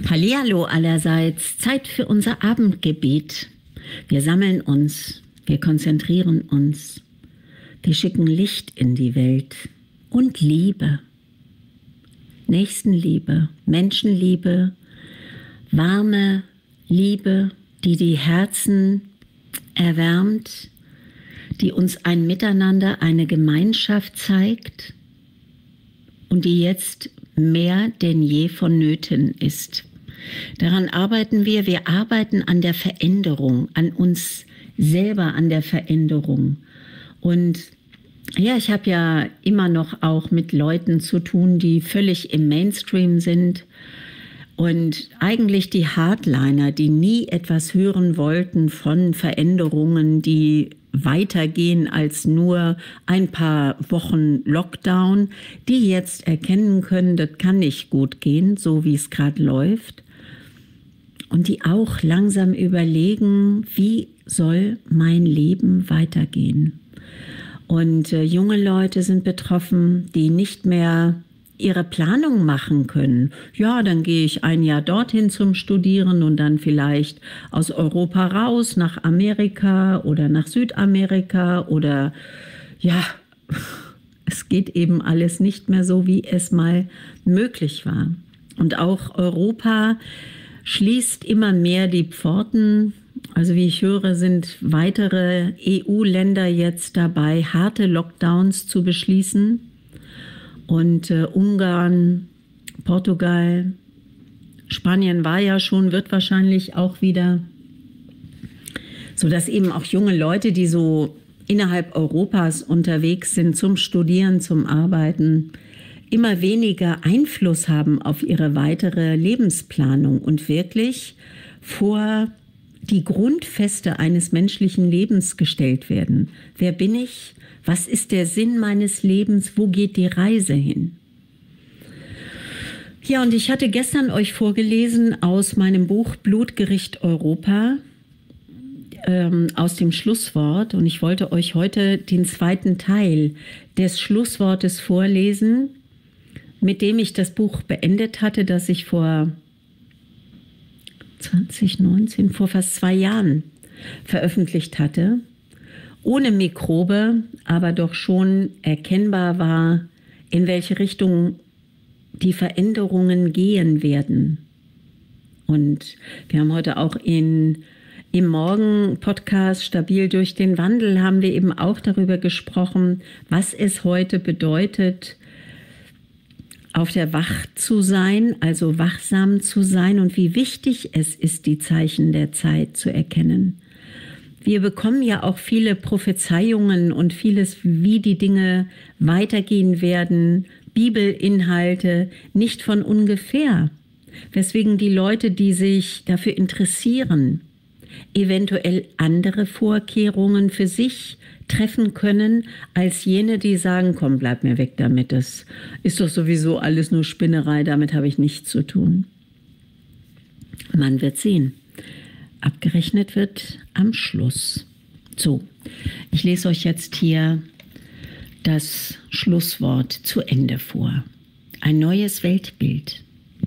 Hallihallo allerseits, Zeit für unser Abendgebet. Wir sammeln uns, wir konzentrieren uns, wir schicken Licht in die Welt und Liebe. Nächstenliebe, Menschenliebe, warme Liebe, die die Herzen erwärmt, die uns ein Miteinander, eine Gemeinschaft zeigt und die jetzt mehr denn je vonnöten ist. Daran arbeiten wir. Wir arbeiten an der Veränderung, an uns selber, an der Veränderung. Und ja, ich habe ja immer noch auch mit Leuten zu tun, die völlig im Mainstream sind. Und eigentlich die Hardliner, die nie etwas hören wollten von Veränderungen, die weitergehen als nur ein paar Wochen Lockdown, die jetzt erkennen können, das kann nicht gut gehen, so wie es gerade läuft. Und die auch langsam überlegen, wie soll mein Leben weitergehen? Und junge Leute sind betroffen, die nicht mehr ihre Planung machen können. Ja, dann gehe ich ein Jahr dorthin zum Studieren und dann vielleicht aus Europa raus nach Amerika oder nach Südamerika oder ja, es geht eben alles nicht mehr so, wie es mal möglich war. Und auch Europa schließt immer mehr die Pforten. Also wie ich höre, sind weitere EU-Länder jetzt dabei, harte Lockdowns zu beschließen. Und Ungarn, Portugal, Spanien war ja schon, wird wahrscheinlich auch wieder, sodass eben auch junge Leute, die so innerhalb Europas unterwegs sind zum Studieren, zum Arbeiten, immer weniger Einfluss haben auf ihre weitere Lebensplanung und wirklich vor die Grundfeste eines menschlichen Lebens gestellt werden. Wer bin ich? Was ist der Sinn meines Lebens? Wo geht die Reise hin? Ja, und ich hatte gestern euch vorgelesen aus meinem Buch Blutgericht Europa, aus dem Schlusswort. Und ich wollte euch heute den zweiten Teil des Schlusswortes vorlesen, mit dem ich das Buch beendet hatte, das ich vor 2019, vor fast 2 Jahren veröffentlicht hatte. Ohne Mikrobe, aber doch schon erkennbar war, in welche Richtung die Veränderungen gehen werden. Und wir haben heute auch im Morgen-Podcast Stabil durch den Wandel haben wir eben auch darüber gesprochen, was es heute bedeutet, auf der Wach zu sein, also wachsam zu sein und wie wichtig es ist, die Zeichen der Zeit zu erkennen. Wir bekommen ja auch viele Prophezeiungen und vieles, wie die Dinge weitergehen werden, Bibelinhalte, nicht von ungefähr. Weswegen die Leute, die sich dafür interessieren, eventuell andere Vorkehrungen für sich treffen können, als jene, die sagen, komm, bleib mir weg damit, das ist doch sowieso alles nur Spinnerei, damit habe ich nichts zu tun. Man wird sehen. Abgerechnet wird am Schluss. So, ich lese euch jetzt hier das Schlusswort zu Ende vor. Ein neues Weltbild.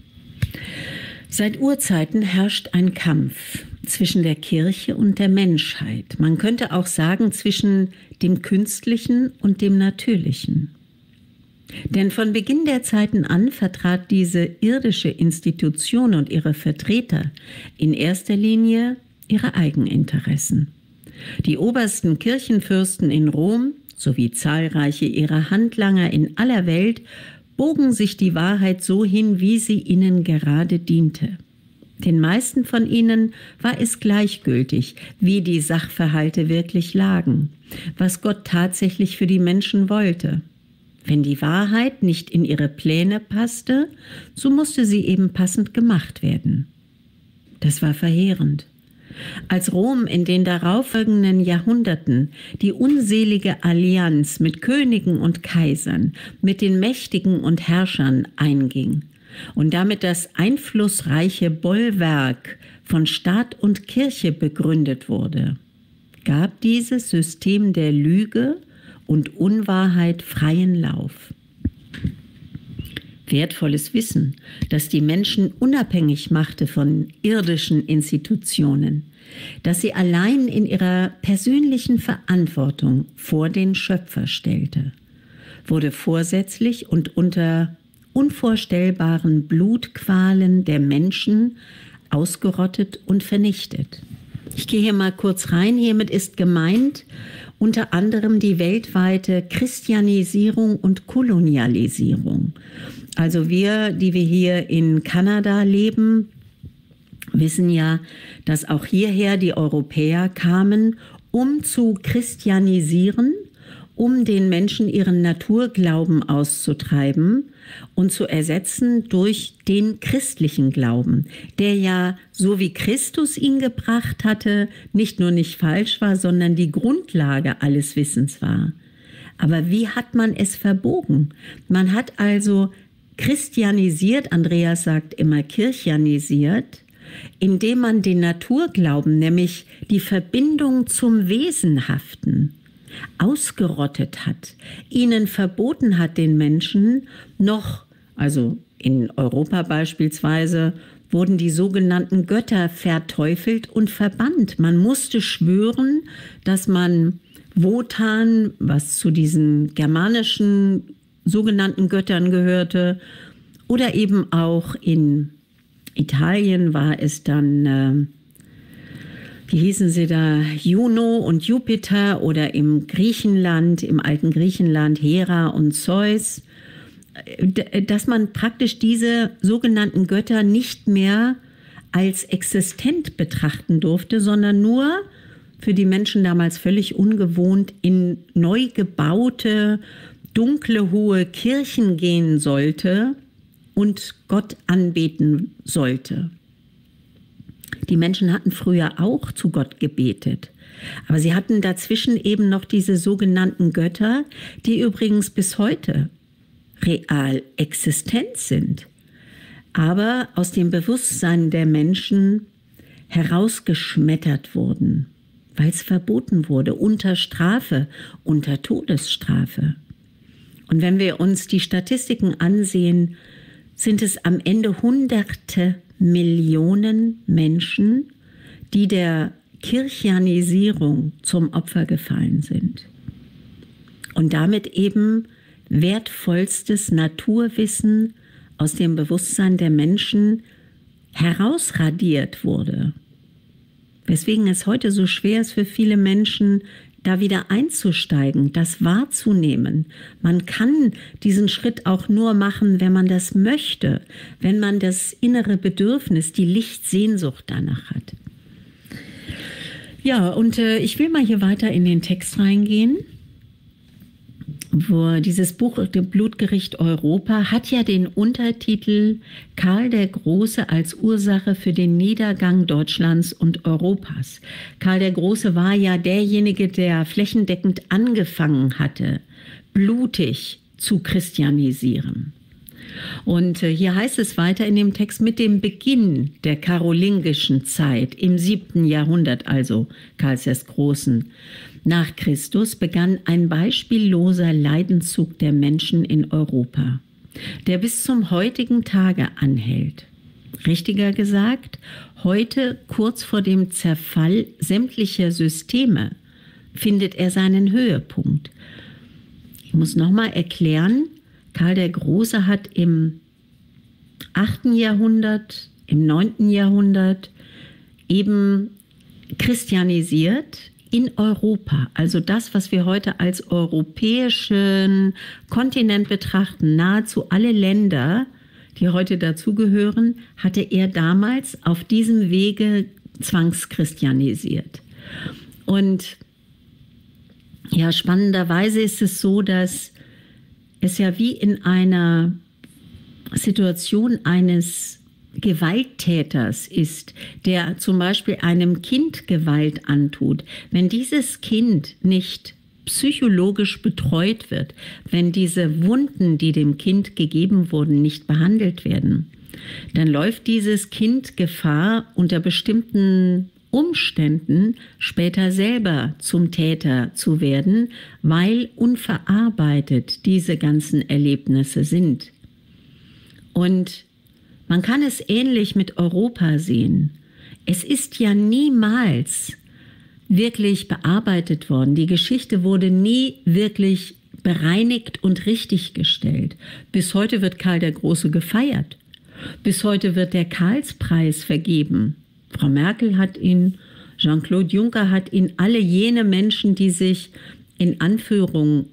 Seit Urzeiten herrscht ein Kampf zwischen der Kirche und der Menschheit. Man könnte auch sagen, zwischen dem Künstlichen und dem Natürlichen. Denn von Beginn der Zeiten an vertrat diese irdische Institution und ihre Vertreter in erster Linie ihre Eigeninteressen. Die obersten Kirchenfürsten in Rom sowie zahlreiche ihrer Handlanger in aller Welt bogen sich die Wahrheit so hin, wie sie ihnen gerade diente. Den meisten von ihnen war es gleichgültig, wie die Sachverhalte wirklich lagen, was Gott tatsächlich für die Menschen wollte. Wenn die Wahrheit nicht in ihre Pläne passte, so musste sie eben passend gemacht werden. Das war verheerend. Als Rom in den darauffolgenden Jahrhunderten die unselige Allianz mit Königen und Kaisern, mit den Mächtigen und Herrschern einging und damit das einflussreiche Bollwerk von Staat und Kirche begründet wurde, gab dieses System der Lüge und Unwahrheit freien Lauf. wertvolles Wissen, das die Menschen unabhängig machte von irdischen Institutionen, das sie allein in ihrer persönlichen Verantwortung vor den Schöpfer stellte, wurde vorsätzlich und unter unvorstellbaren Blutqualen der Menschen ausgerottet und vernichtet. Ich gehe hier mal kurz rein. Hiermit ist gemeint unter anderem die weltweite Christianisierung und Kolonialisierung. Also wir, die wir hier in Kanada leben, wissen ja, dass auch hierher die Europäer kamen, um zu christianisieren, um den Menschen ihren Naturglauben auszutreiben und zu ersetzen durch den christlichen Glauben, der ja, so wie Christus ihn gebracht hatte, nicht nur nicht falsch war, sondern die Grundlage alles Wissens war. Aber wie hat man es verbogen? Man hat also christianisiert, Andreas sagt immer kirchianisiert, indem man den Naturglauben, nämlich die Verbindung zum Wesenhaften, ausgerottet hat, ihnen verboten hat, den Menschen noch, also in Europa beispielsweise, wurden die sogenannten Götter verteufelt und verbannt. Man musste schwören, dass man Wotan, was zu diesen germanischen sogenannten Göttern gehörte, oder eben auch in Italien war es dann wie hießen sie da, Juno und Jupiter, oder im Griechenland, im alten Griechenland Hera und Zeus, dass man praktisch diese sogenannten Götter nicht mehr als existent betrachten durfte, sondern nur für die Menschen damals völlig ungewohnt in neu gebaute, dunkle, hohe Kirchen gehen sollte und Gott anbeten sollte. Die Menschen hatten früher auch zu Gott gebetet, aber sie hatten dazwischen eben noch diese sogenannten Götter, die übrigens bis heute real existent sind, aber aus dem Bewusstsein der Menschen herausgeschmettert wurden, weil es verboten wurde, unter Strafe, unter Todesstrafe. Und wenn wir uns die Statistiken ansehen, sind es am Ende Hunderte Millionen Menschen, die der Kirchianisierung zum Opfer gefallen sind und damit eben wertvollstes Naturwissen aus dem Bewusstsein der Menschen herausradiert wurde. Weswegen es heute so schwer ist für viele Menschen, da wieder einzusteigen, das wahrzunehmen. Man kann diesen Schritt auch nur machen, wenn man das möchte, wenn man das innere Bedürfnis, die Lichtsehnsucht danach hat. Ja, und ich will mal hier weiter in den Text reingehen, wo dieses Buch Blutgericht Europa hat ja den Untertitel Karl der Große als Ursache für den Niedergang Deutschlands und Europas. Karl der Große war ja derjenige, der flächendeckend angefangen hatte, blutig zu christianisieren. Und hier heißt es weiter in dem Text, mit dem Beginn der karolingischen Zeit im 7. Jahrhundert, also Karls des Großen, nach Christus begann ein beispielloser Leidenszug der Menschen in Europa, der bis zum heutigen Tage anhält. Richtiger gesagt, heute kurz vor dem Zerfall sämtlicher Systeme findet er seinen Höhepunkt. Ich muss nochmal erklären, Karl der Große hat im 8. Jahrhundert, im 9. Jahrhundert eben christianisiert in Europa. Also das, was wir heute als europäischen Kontinent betrachten, nahezu alle Länder, die heute dazugehören, hatte er damals auf diesem Wege zwangschristianisiert. Und ja, spannenderweise ist es so, dass es ja wie in einer Situation eines Gewalttäters ist, der zum Beispiel einem Kind Gewalt antut. Wenn dieses Kind nicht psychologisch betreut wird, wenn diese Wunden, die dem Kind gegeben wurden, nicht behandelt werden, dann läuft dieses Kind Gefahr, unter bestimmten Umständen später selber zum Täter zu werden, weil unverarbeitet diese ganzen Erlebnisse sind. Und man kann es ähnlich mit Europa sehen. Es ist ja niemals wirklich bearbeitet worden. Die Geschichte wurde nie wirklich bereinigt und richtiggestellt. Bis heute wird Karl der Große gefeiert. Bis heute wird der Karlspreis vergeben. Frau Merkel hat ihn, Jean-Claude Juncker hat ihn, alle jene Menschen, die sich in Anführung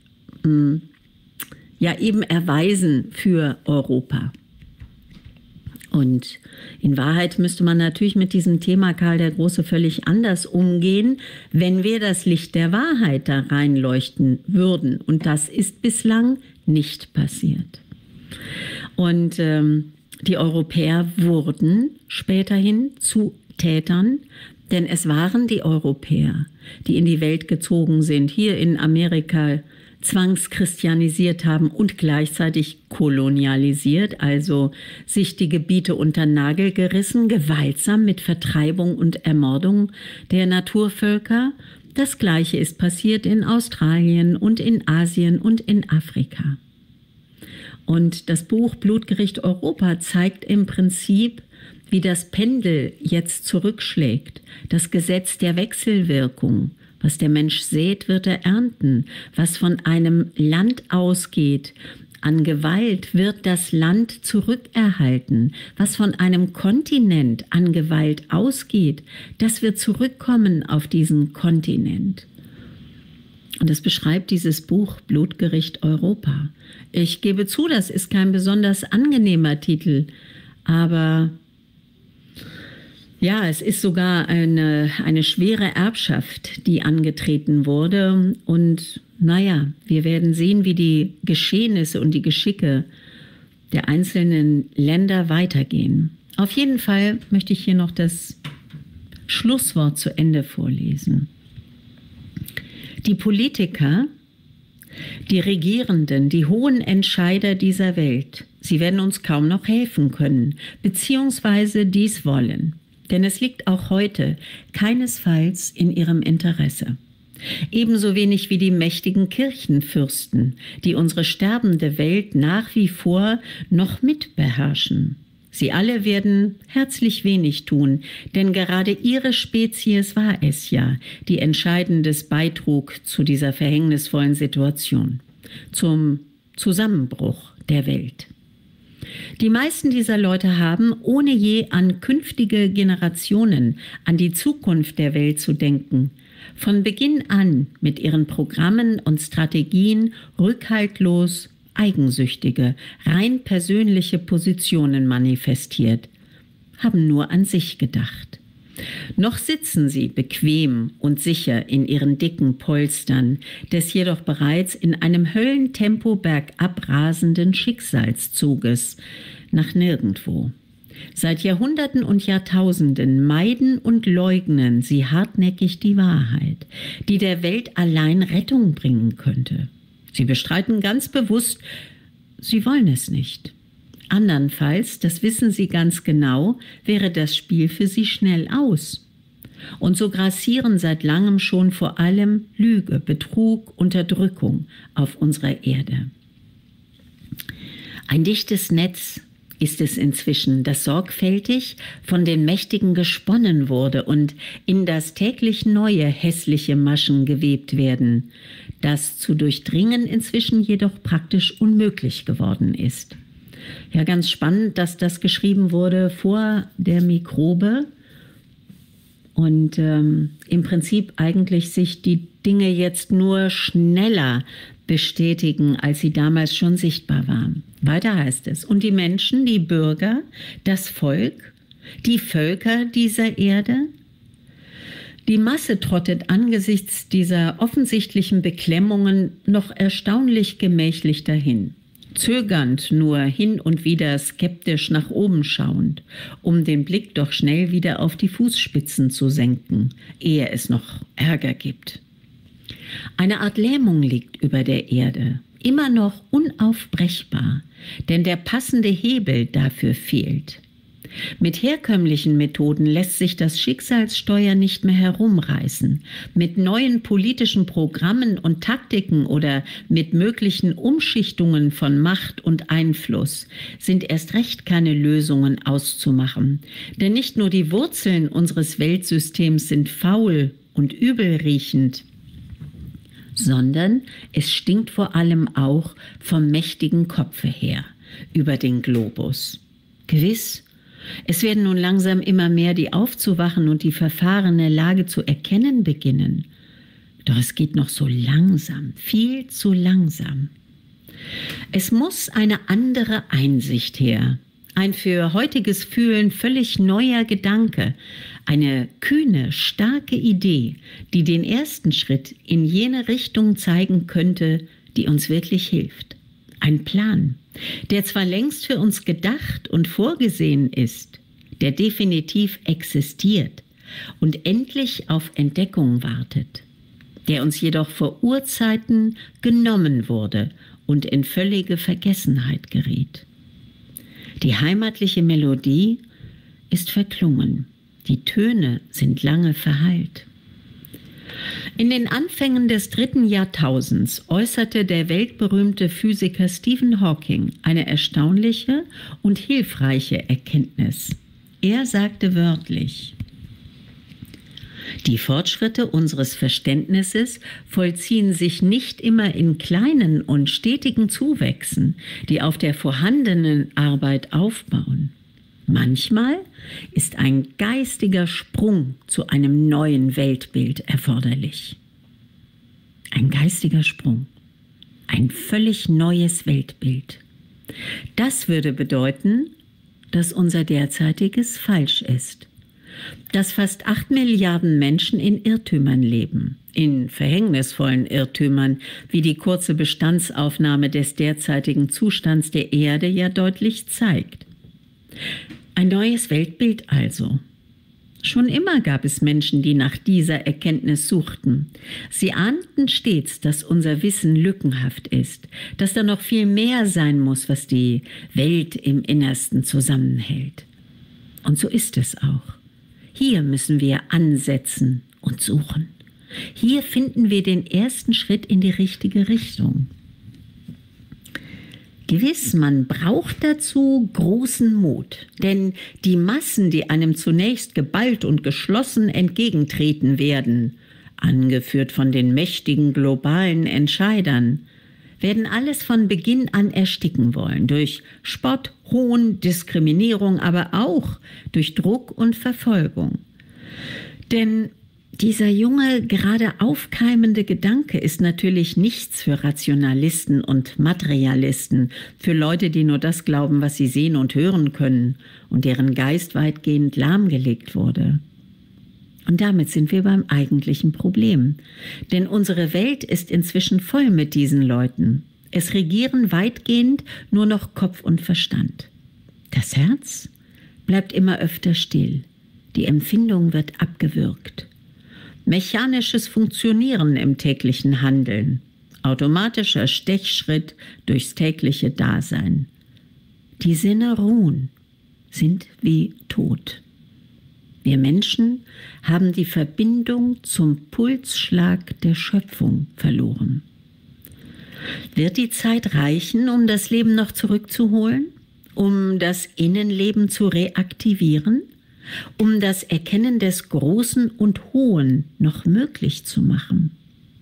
ja eben erweisen für Europa. Und in Wahrheit müsste man natürlich mit diesem Thema Karl der Große völlig anders umgehen, wenn wir das Licht der Wahrheit da reinleuchten würden. Und das ist bislang nicht passiert. Und die Europäer wurden späterhin zu Tätern, denn es waren die Europäer, die in die Welt gezogen sind, hier in Amerika zwangschristianisiert haben und gleichzeitig kolonialisiert, also sich die Gebiete unter Nagel gerissen, gewaltsam mit Vertreibung und Ermordung der Naturvölker. Das Gleiche ist passiert in Australien und in Asien und in Afrika. Und das Buch Blutgericht Europa zeigt im Prinzip, wie das Pendel jetzt zurückschlägt, das Gesetz der Wechselwirkung. Was der Mensch sät, wird er ernten. Was von einem Land ausgeht an Gewalt, wird das Land zurückerhalten. Was von einem Kontinent an Gewalt ausgeht, das wird zurückkommen auf diesen Kontinent. Und das beschreibt dieses Buch Blutgericht Europa. Ich gebe zu, das ist kein besonders angenehmer Titel, aber ja, es ist sogar eine schwere Erbschaft, die angetreten wurde. Und naja, wir werden sehen, wie die Geschehnisse und die Geschicke der einzelnen Länder weitergehen. Auf jeden Fall möchte ich hier noch das Schlusswort zu Ende vorlesen. Die Politiker, die Regierenden, die hohen Entscheider dieser Welt, sie werden uns kaum noch helfen können, beziehungsweise dies wollen. Denn es liegt auch heute keinesfalls in ihrem Interesse. Ebenso wenig wie die mächtigen Kirchenfürsten, die unsere sterbende Welt nach wie vor noch mitbeherrschen. Sie alle werden herzlich wenig tun, denn gerade ihre Spezies war es ja, die Entscheidendes beitrug zu dieser verhängnisvollen Situation, zum Zusammenbruch der Welt. Die meisten dieser Leute haben, ohne je an künftige Generationen, an die Zukunft der Welt zu denken, von Beginn an mit ihren Programmen und Strategien rückhaltlos eigensüchtige, rein persönliche Positionen manifestiert, haben nur an sich gedacht. Noch sitzen sie bequem und sicher in ihren dicken Polstern des jedoch bereits in einem Höllentempo bergab rasenden Schicksalszuges nach nirgendwo. Seit Jahrhunderten und Jahrtausenden meiden und leugnen sie hartnäckig die Wahrheit, die der Welt allein Rettung bringen könnte. Sie bestreiten ganz bewusst, sie wollen es nicht. Andernfalls, das wissen sie ganz genau, wäre das Spiel für sie schnell aus. Und so grassieren seit langem schon vor allem Lüge, Betrug, Unterdrückung auf unserer Erde. Ein dichtes Netz ist es inzwischen, das sorgfältig von den Mächtigen gesponnen wurde und in das täglich neue hässliche Maschen gewebt werden, das zu durchdringen inzwischen jedoch praktisch unmöglich geworden ist. Ja, ganz spannend, dass das geschrieben wurde vor der Mikrobe und im Prinzip eigentlich sich die Dinge jetzt nur schneller bestätigen, als sie damals schon sichtbar waren. Weiter heißt es, und die Menschen, die Bürger, das Volk, die Völker dieser Erde, die Masse trottet angesichts dieser offensichtlichen Beklemmungen noch erstaunlich gemächlich dahin. Zögernd nur hin und wieder skeptisch nach oben schauend, um den Blick doch schnell wieder auf die Fußspitzen zu senken, ehe es noch Ärger gibt. Eine Art Lähmung liegt über der Erde, immer noch unaufbrechbar, denn der passende Hebel dafür fehlt. Mit herkömmlichen Methoden lässt sich das Schicksalssteuer nicht mehr herumreißen. Mit neuen politischen Programmen und Taktiken oder mit möglichen Umschichtungen von Macht und Einfluss sind erst recht keine Lösungen auszumachen. Denn nicht nur die Wurzeln unseres Weltsystems sind faul und übelriechend, sondern es stinkt vor allem auch vom mächtigen Kopfe her über den Globus. Gewiss, es werden nun langsam immer mehr, die aufzuwachen und die verfahrene Lage zu erkennen beginnen. Doch es geht noch so langsam, viel zu langsam. Es muss eine andere Einsicht her, ein für heutiges Fühlen völlig neuer Gedanke, eine kühne, starke Idee, die den ersten Schritt in jene Richtung zeigen könnte, die uns wirklich hilft. Ein Plan, der zwar längst für uns gedacht und vorgesehen ist, der definitiv existiert und endlich auf Entdeckung wartet, der uns jedoch vor Urzeiten genommen wurde und in völlige Vergessenheit geriet. Die heimatliche Melodie ist verklungen, die Töne sind lange verhallt. In den Anfängen des 3. Jahrtausends äußerte der weltberühmte Physiker Stephen Hawking eine erstaunliche und hilfreiche Erkenntnis. Er sagte wörtlich: Die Fortschritte unseres Verständnisses vollziehen sich nicht immer in kleinen und stetigen Zuwächsen, die auf der vorhandenen Arbeit aufbauen. Manchmal ist ein geistiger Sprung zu einem neuen Weltbild erforderlich. Ein geistiger Sprung, ein völlig neues Weltbild. Das würde bedeuten, dass unser derzeitiges falsch ist. Dass fast 8 Milliarden Menschen in Irrtümern leben, in verhängnisvollen Irrtümern, wie die kurze Bestandsaufnahme des derzeitigen Zustands der Erde ja deutlich zeigt. Ein neues Weltbild also. Schon immer gab es Menschen, die nach dieser Erkenntnis suchten. Sie ahnten stets, dass unser Wissen lückenhaft ist, dass da noch viel mehr sein muss, was die Welt im Innersten zusammenhält. Und so ist es auch. Hier müssen wir ansetzen und suchen. Hier finden wir den ersten Schritt in die richtige Richtung. Gewiss, man braucht dazu großen Mut, denn die Massen, die einem zunächst geballt und geschlossen entgegentreten werden, angeführt von den mächtigen globalen Entscheidern, werden alles von Beginn an ersticken wollen, durch Spott, Hohn, Diskriminierung, aber auch durch Druck und Verfolgung. Denn dieser junge, gerade aufkeimende Gedanke ist natürlich nichts für Rationalisten und Materialisten, für Leute, die nur das glauben, was sie sehen und hören können und deren Geist weitgehend lahmgelegt wurde. Und damit sind wir beim eigentlichen Problem. Denn unsere Welt ist inzwischen voll mit diesen Leuten. Es regieren weitgehend nur noch Kopf und Verstand. Das Herz bleibt immer öfter still. Die Empfindung wird abgewürgt. Mechanisches Funktionieren im täglichen Handeln, automatischer Stechschritt durchs tägliche Dasein. Die Sinne ruhen, sind wie tot. Wir Menschen haben die Verbindung zum Pulsschlag der Schöpfung verloren. Wird die Zeit reichen, um das Leben noch zurückzuholen, um das Innenleben zu reaktivieren? Um das Erkennen des Großen und Hohen noch möglich zu machen.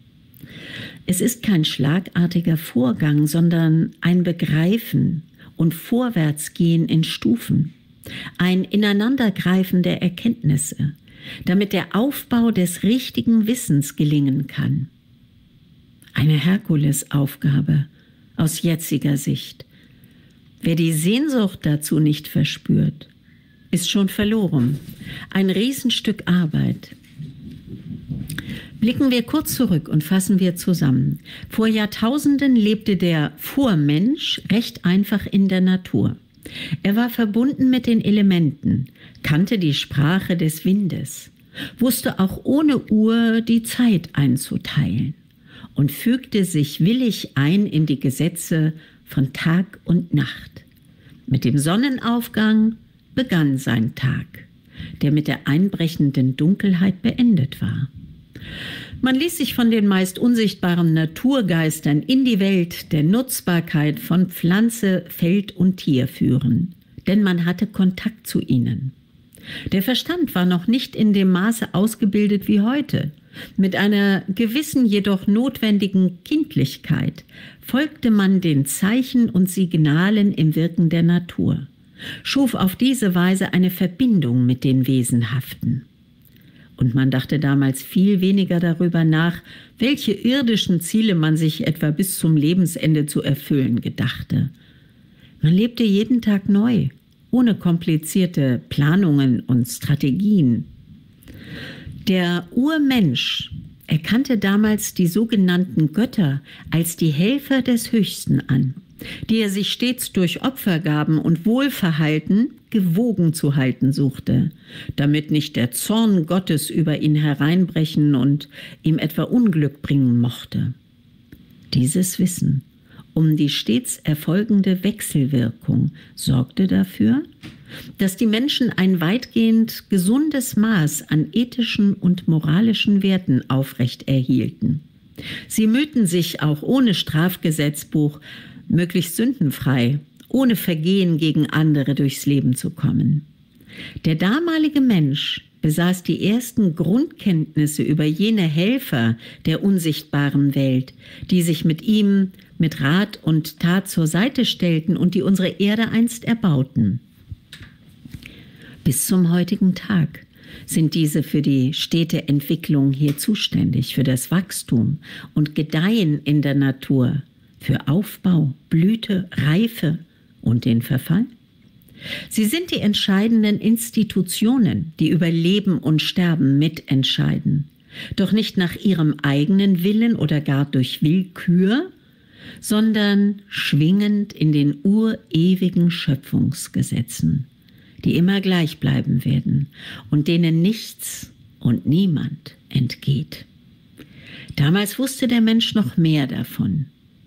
Es ist kein schlagartiger Vorgang, sondern ein Begreifen und Vorwärtsgehen in Stufen, ein Ineinandergreifen der Erkenntnisse, damit der Aufbau des richtigen Wissens gelingen kann. Eine Herkulesaufgabe aus jetziger Sicht. Wer die Sehnsucht dazu nicht verspürt, ist schon verloren. Ein Riesenstück Arbeit. Blicken wir kurz zurück und fassen wir zusammen. Vor Jahrtausenden lebte der Vormensch recht einfach in der Natur. Er war verbunden mit den Elementen, kannte die Sprache des Windes, wusste auch ohne Uhr die Zeit einzuteilen und fügte sich willig ein in die Gesetze von Tag und Nacht. Mit dem Sonnenaufgang begann sein Tag, der mit der einbrechenden Dunkelheit beendet war. Man ließ sich von den meist unsichtbaren Naturgeistern in die Welt der Nutzbarkeit von Pflanze, Feld und Tier führen, denn man hatte Kontakt zu ihnen. Der Verstand war noch nicht in dem Maße ausgebildet wie heute. Mit einer gewissen, jedoch notwendigen Kindlichkeit folgte man den Zeichen und Signalen im Wirken der Natur, schuf auf diese Weise eine Verbindung mit den Wesenhaften. Und man dachte damals viel weniger darüber nach, welche irdischen Ziele man sich etwa bis zum Lebensende zu erfüllen gedachte. Man lebte jeden Tag neu, ohne komplizierte Planungen und Strategien. Der Urmensch erkannte damals die sogenannten Götter als die Helfer des Höchsten an, die er sich stets durch Opfergaben und Wohlverhalten gewogen zu halten suchte, damit nicht der Zorn Gottes über ihn hereinbrechen und ihm etwa Unglück bringen mochte. Dieses Wissen um die stets erfolgende Wechselwirkung sorgte dafür, dass die Menschen ein weitgehend gesundes Maß an ethischen und moralischen Werten aufrecht erhielten. Sie mühten sich auch ohne Strafgesetzbuch möglichst sündenfrei, ohne Vergehen gegen andere durchs Leben zu kommen. Der damalige Mensch besaß die ersten Grundkenntnisse über jene Helfer der unsichtbaren Welt, die sich mit ihm mit Rat und Tat zur Seite stellten und die unsere Erde einst erbauten. Bis zum heutigen Tag sind diese für die stete Entwicklung hier zuständig, für das Wachstum und Gedeihen in der Natur, für Aufbau, Blüte, Reife und den Verfall. Sie sind die entscheidenden Institutionen, die über Leben und Sterben mitentscheiden, doch nicht nach ihrem eigenen Willen oder gar durch Willkür, sondern schwingend in den urewigen Schöpfungsgesetzen, die immer gleich bleiben werden und denen nichts und niemand entgeht. Damals wusste der Mensch noch mehr davon.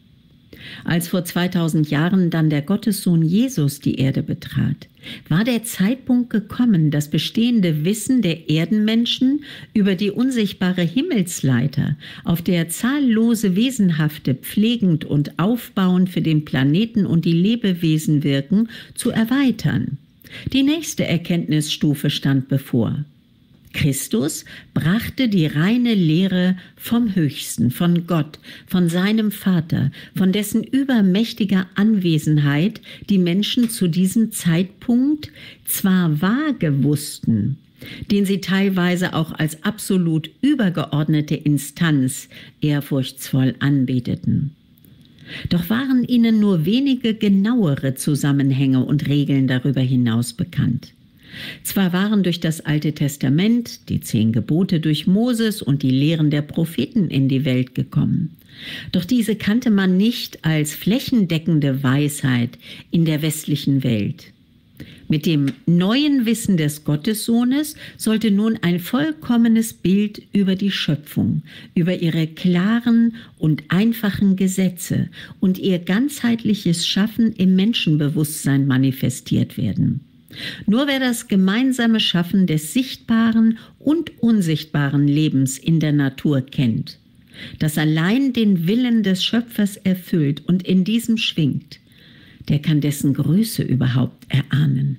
Als vor 2000 Jahren dann der Gottessohn Jesus die Erde betrat, war der Zeitpunkt gekommen, das bestehende Wissen der Erdenmenschen über die unsichtbare Himmelsleiter, auf der zahllose Wesenhafte pflegend und aufbauend für den Planeten und die Lebewesen wirken, zu erweitern. Die nächste Erkenntnisstufe stand bevor. Christus brachte die reine Lehre vom Höchsten, von Gott, von seinem Vater, von dessen übermächtiger Anwesenheit die Menschen zu diesem Zeitpunkt zwar vage wussten, den sie teilweise auch als absolut übergeordnete Instanz ehrfurchtsvoll anbeteten. Doch waren ihnen nur wenige genauere Zusammenhänge und Regeln darüber hinaus bekannt. Zwar waren durch das Alte Testament, die 10 Gebote durch Moses und die Lehren der Propheten in die Welt gekommen, doch diese kannte man nicht als flächendeckende Weisheit in der westlichen Welt. Mit dem neuen Wissen des Gottessohnes sollte nun ein vollkommenes Bild über die Schöpfung, über ihre klaren und einfachen Gesetze und ihr ganzheitliches Schaffen im Menschenbewusstsein manifestiert werden. Nur wer das gemeinsame Schaffen des sichtbaren und unsichtbaren Lebens in der Natur kennt, das allein den Willen des Schöpfers erfüllt und in diesem schwingt, der kann dessen Größe überhaupt erahnen.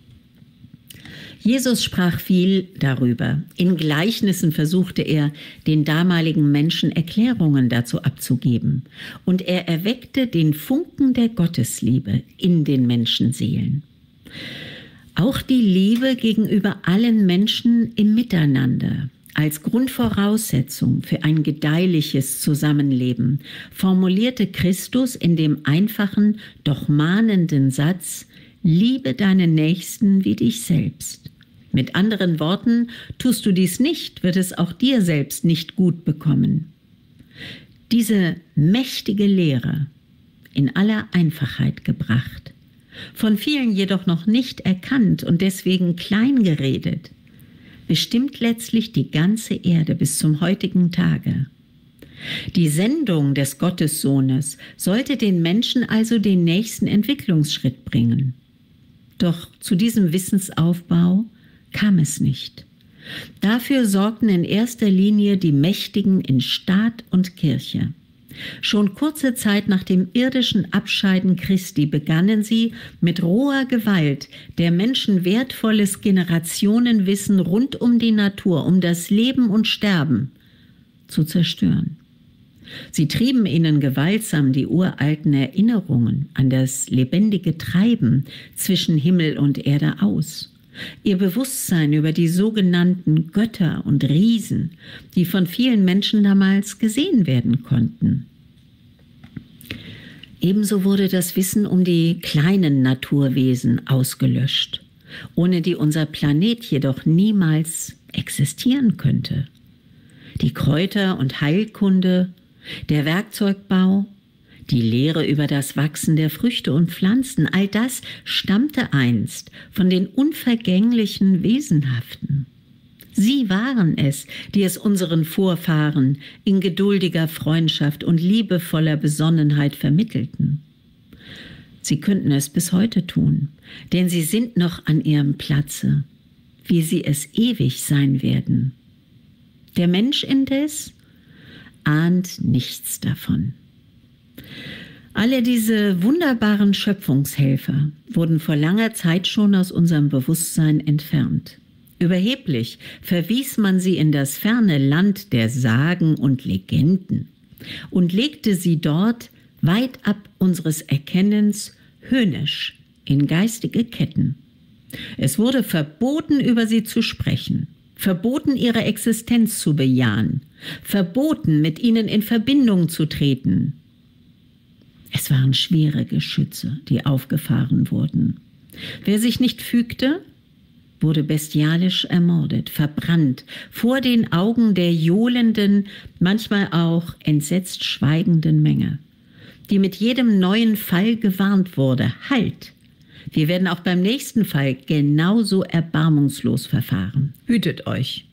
Jesus sprach viel darüber. In Gleichnissen versuchte er, den damaligen Menschen Erklärungen dazu abzugeben. Und er erweckte den Funken der Gottesliebe in den Menschenseelen. Auch die Liebe gegenüber allen Menschen im Miteinander als Grundvoraussetzung für ein gedeihliches Zusammenleben formulierte Christus in dem einfachen, doch mahnenden Satz: Liebe deinen Nächsten wie dich selbst. Mit anderen Worten, tust du dies nicht, wird es auch dir selbst nicht gut bekommen. Diese mächtige Lehre, in aller Einfachheit gebracht, von vielen jedoch noch nicht erkannt und deswegen klein geredet, bestimmt letztlich die ganze Erde bis zum heutigen Tage. Die Sendung des Gottessohnes sollte den Menschen also den nächsten Entwicklungsschritt bringen. Doch zu diesem Wissensaufbau kam es nicht. Dafür sorgten in erster Linie die Mächtigen in Staat und Kirche. Schon kurze Zeit nach dem irdischen Abscheiden Christi begannen sie mit roher Gewalt der Menschen wertvolles Generationenwissen rund um die Natur, um das Leben und Sterben zu zerstören. Sie trieben ihnen gewaltsam die uralten Erinnerungen an das lebendige Treiben zwischen Himmel und Erde aus. Ihr Bewusstsein über die sogenannten Götter und Riesen, die von vielen Menschen damals gesehen werden konnten. Ebenso wurde das Wissen um die kleinen Naturwesen ausgelöscht, ohne die unser Planet jedoch niemals existieren könnte. Die Kräuter- und Heilkunde, der Werkzeugbau, die Lehre über das Wachsen der Früchte und Pflanzen, all das stammte einst von den unvergänglichen Wesenhaften. Sie waren es, die es unseren Vorfahren in geduldiger Freundschaft und liebevoller Besonnenheit vermittelten. Sie könnten es bis heute tun, denn sie sind noch an ihrem Platze, wie sie es ewig sein werden. Der Mensch indes ahnt nichts davon. Alle diese wunderbaren Schöpfungshelfer wurden vor langer Zeit schon aus unserem Bewusstsein entfernt. Überheblich verwies man sie in das ferne Land der Sagen und Legenden und legte sie dort weit ab unseres Erkennens höhnisch in geistige Ketten. Es wurde verboten, über sie zu sprechen, verboten, ihre Existenz zu bejahen, verboten, mit ihnen in Verbindung zu treten. Es waren schwere Geschütze, die aufgefahren wurden. Wer sich nicht fügte, wurde bestialisch ermordet, verbrannt, vor den Augen der johlenden, manchmal auch entsetzt schweigenden Menge, die mit jedem neuen Fall gewarnt wurde: Halt! Wir werden auch beim nächsten Fall genauso erbarmungslos verfahren. Hütet euch!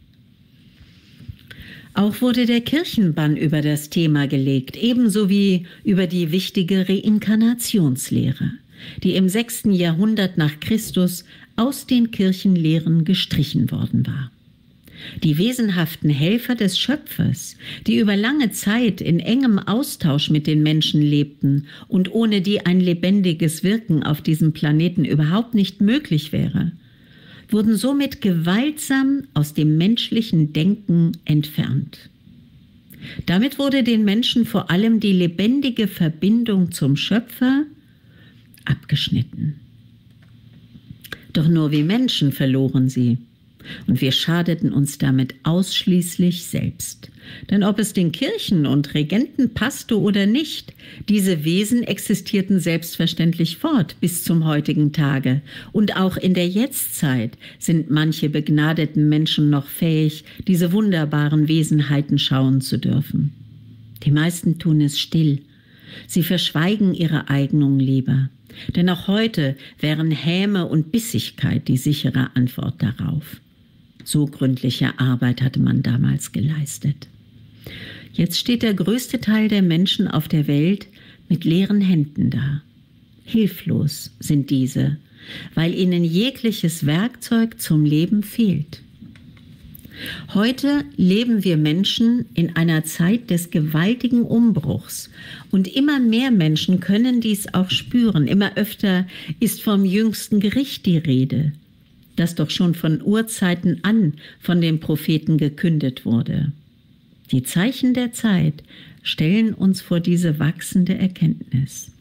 Auch wurde der Kirchenbann über das Thema gelegt, ebenso wie über die wichtige Reinkarnationslehre, die im 6. Jahrhundert nach Christus aus den Kirchenlehren gestrichen worden war. Die wesenhaften Helfer des Schöpfers, die über lange Zeit in engem Austausch mit den Menschen lebten und ohne die ein lebendiges Wirken auf diesem Planeten überhaupt nicht möglich wäre, wurden somit gewaltsam aus dem menschlichen Denken entfernt. Damit wurde den Menschen vor allem die lebendige Verbindung zum Schöpfer abgeschnitten. Doch nur wir Menschen verloren sie. Und wir schadeten uns damit ausschließlich selbst. Denn ob es den Kirchen und Regenten passte oder nicht, diese Wesen existierten selbstverständlich fort bis zum heutigen Tage. Und auch in der Jetztzeit sind manche begnadeten Menschen noch fähig, diese wunderbaren Wesenheiten schauen zu dürfen. Die meisten tun es still. Sie verschweigen ihre Eignung lieber. Denn auch heute wären Häme und Bissigkeit die sichere Antwort darauf. So gründliche Arbeit hatte man damals geleistet. Jetzt steht der größte Teil der Menschen auf der Welt mit leeren Händen da. Hilflos sind diese, weil ihnen jegliches Werkzeug zum Leben fehlt. Heute leben wir Menschen in einer Zeit des gewaltigen Umbruchs und immer mehr Menschen können dies auch spüren. Immer öfter ist vom jüngsten Gericht die Rede, das doch schon von Urzeiten an von den Propheten gekündet wurde. Die Zeichen der Zeit stellen uns vor diese wachsende Erkenntnis.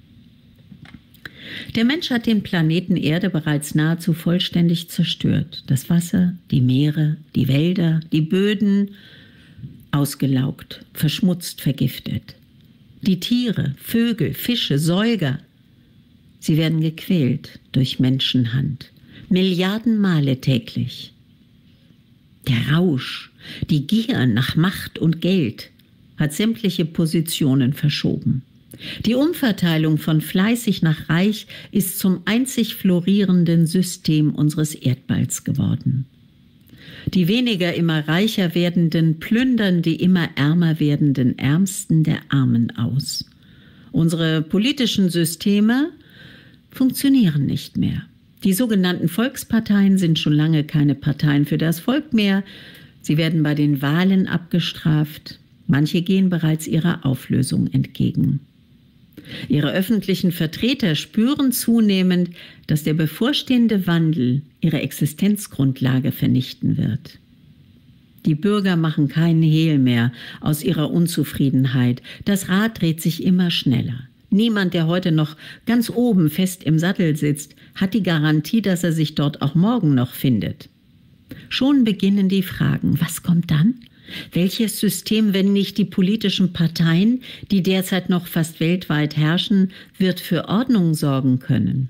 Der Mensch hat den Planeten Erde bereits nahezu vollständig zerstört. Das Wasser, die Meere, die Wälder, die Böden ausgelaugt, verschmutzt, vergiftet. Die Tiere, Vögel, Fische, Säuger, sie werden gequält durch Menschenhand. Milliarden Male täglich. Der Rausch, die Gier nach Macht und Geld hat sämtliche Positionen verschoben. Die Umverteilung von fleißig nach reich ist zum einzig florierenden System unseres Erdballs geworden. Die weniger immer reicher werdenden plündern die immer ärmer werdenden Ärmsten der Armen aus. Unsere politischen Systeme funktionieren nicht mehr. Die sogenannten Volksparteien sind schon lange keine Parteien für das Volk mehr. Sie werden bei den Wahlen abgestraft. Manche gehen bereits ihrer Auflösung entgegen. Ihre öffentlichen Vertreter spüren zunehmend, dass der bevorstehende Wandel ihre Existenzgrundlage vernichten wird. Die Bürger machen keinen Hehl mehr aus ihrer Unzufriedenheit. Das Rad dreht sich immer schneller. Niemand, der heute noch ganz oben fest im Sattel sitzt, hat die Garantie, dass er sich dort auch morgen noch findet. Schon beginnen die Fragen, was kommt dann? Welches System, wenn nicht die politischen Parteien, die derzeit noch fast weltweit herrschen, wird für Ordnung sorgen können?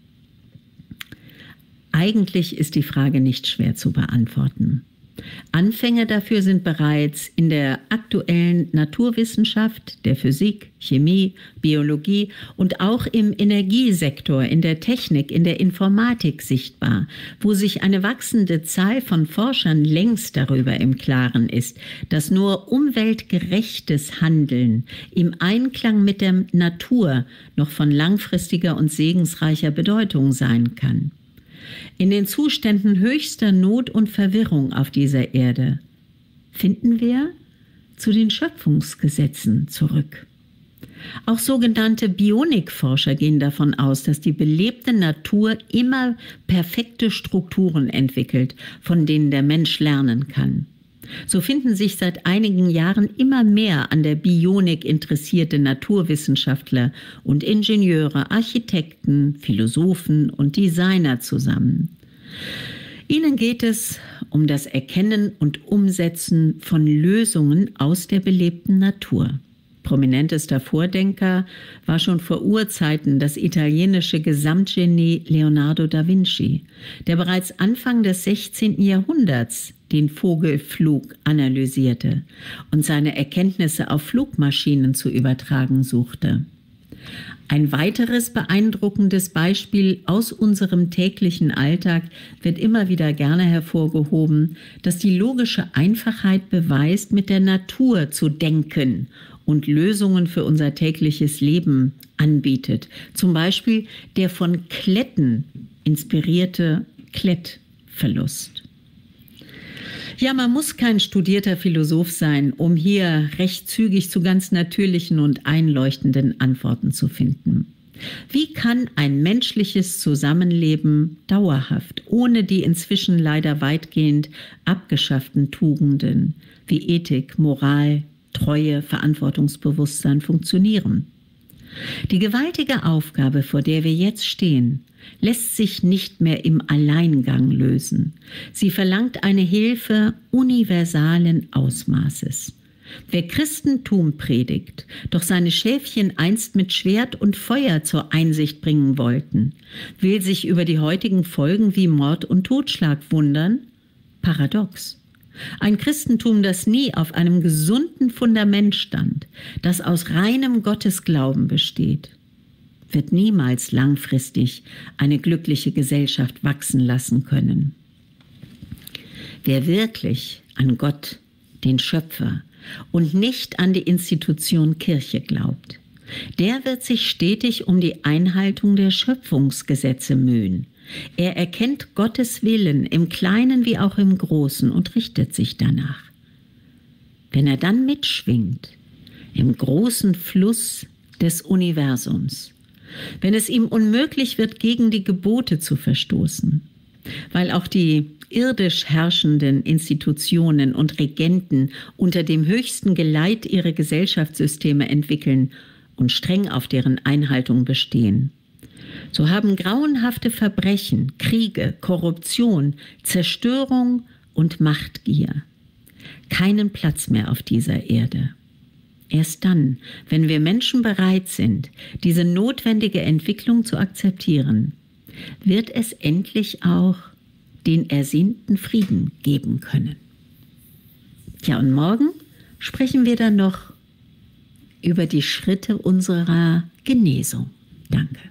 Eigentlich ist die Frage nicht schwer zu beantworten. Anfänge dafür sind bereits in der aktuellen Naturwissenschaft, der Physik, Chemie, Biologie und auch im Energiesektor, in der Technik, in der Informatik sichtbar, wo sich eine wachsende Zahl von Forschern längst darüber im Klaren ist, dass nur umweltgerechtes Handeln im Einklang mit der Natur noch von langfristiger und segensreicher Bedeutung sein kann. In den Zuständen höchster Not und Verwirrung auf dieser Erde finden wir zu den Schöpfungsgesetzen zurück. Auch sogenannte Bionikforscher gehen davon aus, dass die belebte Natur immer perfekte Strukturen entwickelt, von denen der Mensch lernen kann. So finden sich seit einigen Jahren immer mehr an der Bionik interessierte Naturwissenschaftler und Ingenieure, Architekten, Philosophen und Designer zusammen. Ihnen geht es um das Erkennen und Umsetzen von Lösungen aus der belebten Natur. Prominentester Vordenker war schon vor Urzeiten das italienische Gesamtgenie Leonardo da Vinci, der bereits Anfang des 16. Jahrhunderts den Vogelflug analysierte und seine Erkenntnisse auf Flugmaschinen zu übertragen suchte. Ein weiteres beeindruckendes Beispiel aus unserem täglichen Alltag wird immer wieder gerne hervorgehoben, dass die logische Einfachheit beweist, mit der Natur zu denken und Lösungen für unser tägliches Leben anbietet. Zum Beispiel der von Kletten inspirierte Klettverlust. Ja, man muss kein studierter Philosoph sein, um hier recht zügig zu ganz natürlichen und einleuchtenden Antworten zu finden. Wie kann ein menschliches Zusammenleben dauerhaft, ohne die inzwischen leider weitgehend abgeschafften Tugenden wie Ethik, Moral, Treue, Verantwortungsbewusstsein funktionieren? Die gewaltige Aufgabe, vor der wir jetzt stehen, lässt sich nicht mehr im Alleingang lösen. Sie verlangt eine Hilfe universalen Ausmaßes. Wer Christentum predigt, doch seine Schäfchen einst mit Schwert und Feuer zur Einsicht bringen wollten, will sich über die heutigen Folgen wie Mord und Totschlag wundern? Paradox. Ein Christentum, das nie auf einem gesunden Fundament stand, das aus reinem Gottesglauben besteht, wird niemals langfristig eine glückliche Gesellschaft wachsen lassen können. Wer wirklich an Gott, den Schöpfer, und nicht an die Institution Kirche glaubt, der wird sich stetig um die Einhaltung der Schöpfungsgesetze mühen. Er erkennt Gottes Willen im Kleinen wie auch im Großen und richtet sich danach. Wenn er dann mitschwingt im großen Fluss des Universums, wenn es ihm unmöglich wird, gegen die Gebote zu verstoßen, weil auch die irdisch herrschenden Institutionen und Regenten unter dem höchsten Geleit ihre Gesellschaftssysteme entwickeln und streng auf deren Einhaltung bestehen, so haben grauenhafte Verbrechen, Kriege, Korruption, Zerstörung und Machtgier keinen Platz mehr auf dieser Erde. Erst dann, wenn wir Menschen bereit sind, diese notwendige Entwicklung zu akzeptieren, wird es endlich auch den ersehnten Frieden geben können. Ja, und morgen sprechen wir dann noch über die Schritte unserer Genesung. Danke.